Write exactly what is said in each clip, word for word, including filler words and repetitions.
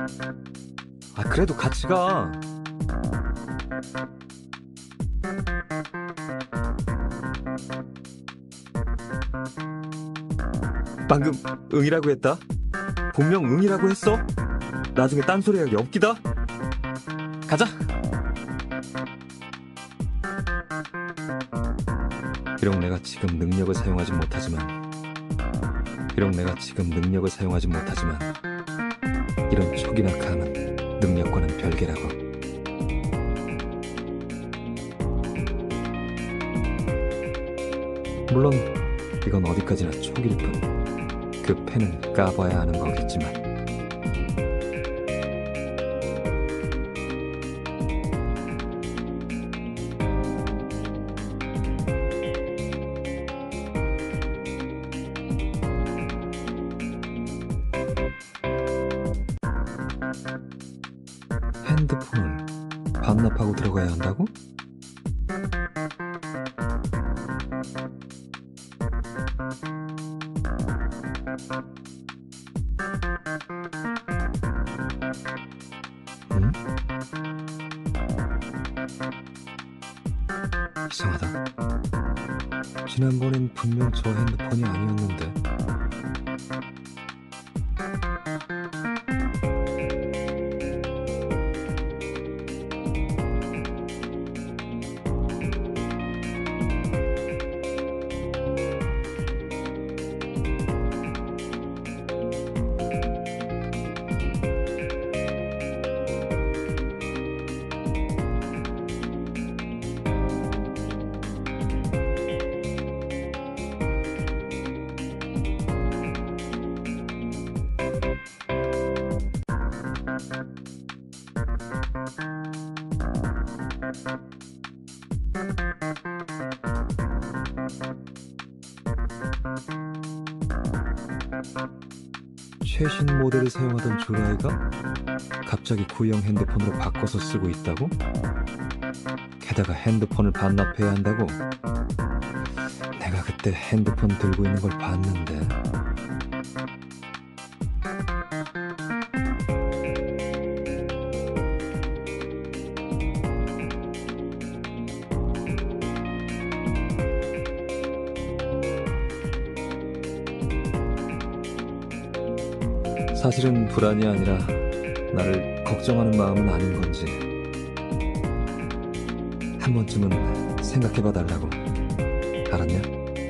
아, 그래도 같이 가. 방금 응이라고 했다? 분명 응이라고 했어? 나중에 딴소리하기 없기다? 가자! 비록 내가 지금 능력을 사용하지 못하지만 비록 내가 지금 능력을 사용하지 못하지만 이런 촉이나 감은 능력과는 별개라고. 물론 이건 어디까지나 촉일 뿐 그 펜은 까봐야 하는 거겠지만 핸드폰을 반납하고 들어가야 한다고? 응? 이상하다. 지난번엔 분명 저 핸드폰이 아니었는데. 최신 모델을 사용하던 조라이가 갑자기 구형 핸드폰으로 바꿔서 쓰고 있다고? 게다가 핸드폰을 반납해야 한다고? 내가 그때 핸드폰 들고 있는 걸 봤는데. 사실은 불안이 아니라 나를 걱정하는 마음은 아닌 건지 한 번쯤은 생각해봐 달라고. 알았냐?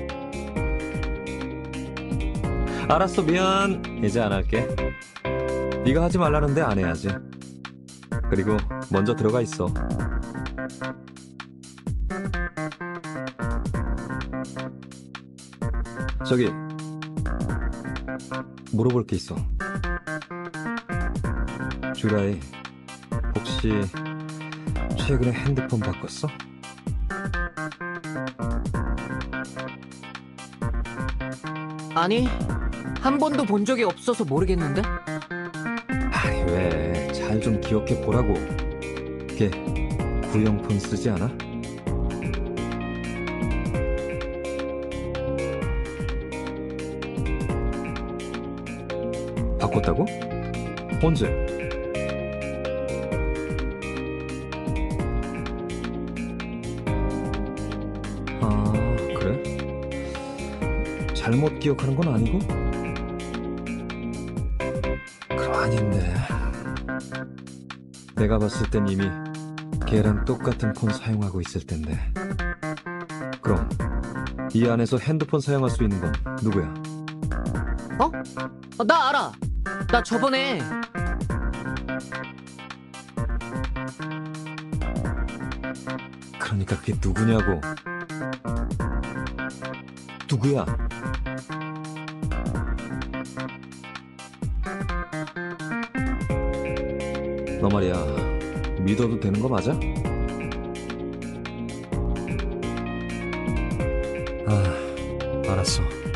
알았어, 미안. 이제 안 할게. 네가 하지 말라는데 안 해야지. 그리고 먼저 들어가 있어. 저기 물어볼 게 있어. 주라이, 혹시 최근에 핸드폰 바꿨어? 아니, 한 번도 본 적이 없어서 모르겠는데? 아이, 왜? 잘 좀 기억해 보라고. 걔 구형폰 쓰지 않아? 바꿨다고? 언제? 아, 그래? 잘못 기억하는 건 아니고? 그럼 아닌데. 내가 봤을 땐 이미 걔랑 똑같은 폰 사용하고 있을 텐데. 그럼 이 안에서 핸드폰 사용할 수 있는 건 누구야? 어? 어, 나 알아. 나 저번에 그러니까 그게 누구냐고. 누구야? 너 말이야, 믿어도 되는 거 맞아? 아, 알았어.